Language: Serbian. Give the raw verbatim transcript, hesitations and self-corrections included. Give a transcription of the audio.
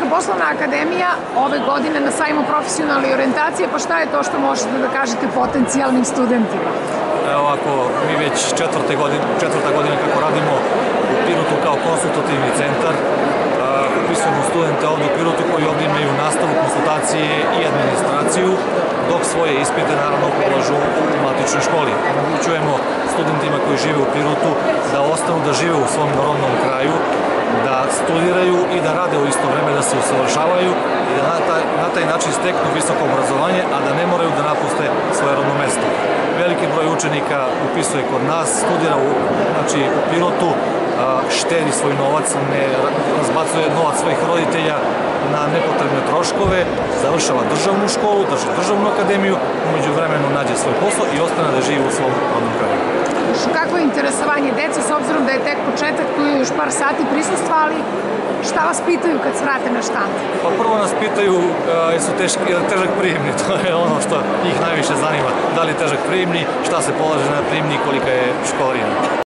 poslovna akademija ove godine na sajmu profesionalne orijentacije, pa šta je to što možete da kažete potencijalnim studentima? Evo ako mi već četvrte godine, četvrta godina kako radimo u Pirotu kao konsultativni centar, upisujemo studente ovde u Pirotu koji ovde imaju nastavu, konsultacije i administraciju, dok svoje ispite naravno polažu u matičnoj školi. Omogućujemo studentima koji žive u Pirotu da ostanu da žive u svom rodnom kraju, da studiraju i da rade u isto vreme, da se usavršavaju i da na taj, na taj način steknu visoko obrazovanje, a da ne moraju da napuste svoje rodno mesto. Veliki broj učenika upisuje kod nas, studira u, znači, u Pirotu, štedi svoj novac, ne razbacuje novac svojih roditelja na nepotrebne troškove, završava državnu školu, državnu akademiju, umeđu vremenu nađe svoj posao i ostane da živi u svom rodnom kraju. Kakvo je interesovanje dece, s obzirom da je tek početak, tu je još par sati prisustva, ali šta vas pitaju kad se vrate na štand? Pa prvo nas pitaju jesu težak prijemni, to je ono što njih najviše zanima. Da li je težak prijemni, šta se polaže na prijemni, kolika je školarina.